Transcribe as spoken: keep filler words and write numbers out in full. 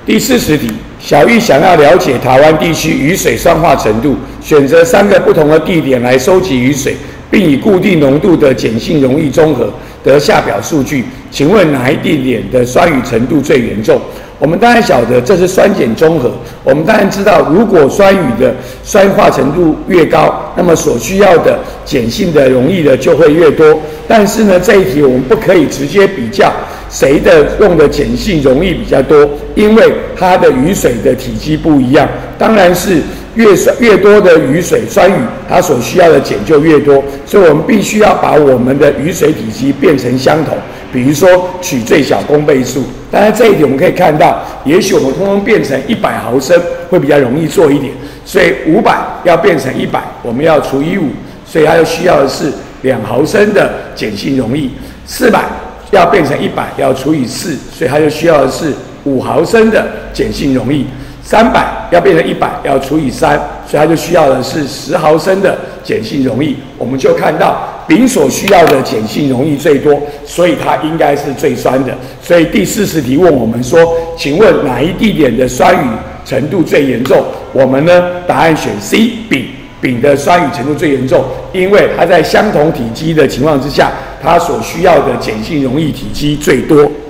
第四十题，小玉想要了解台湾地区雨水酸化程度，选择三个不同的地点来收集雨水，并以固定浓度的碱性溶液中和，得下表数据。请问哪一地点的酸雨程度最严重？我们当然晓得这是酸碱中和，我们当然知道，如果酸雨的酸化程度越高，那么所需要的碱性的溶液的就会越多。但是呢，这一题我们不可以直接比较谁的用的碱性溶液比较多，因为它的雨水的体积不一样。当然是越酸越多的雨水酸雨，它所需要的碱就越多，所以我们必须要把我们的雨水体积变成相同。比如说取最小公倍数，当然这一点我们可以看到，也许我们通通变成一百毫升会比较容易做一点，所以五百要变成一百，我们要除以五，所以它就需要的是两毫升的碱性溶液。四百要变成一百，要除以四，所以它就需要的是五毫升的碱性溶液。三百要变成一百，要除以三，所以它就需要的是十毫升的碱性溶液。我们就看到丙所需要的碱性溶液最多，所以它应该是最酸的。所以第四十题问我们说，请问哪一地点的酸雨程度最严重？我们呢，答案选 C， 丙。丙的酸雨程度最严重，因为它在相同体积的情况之下，它所需要的碱性溶液体积最多。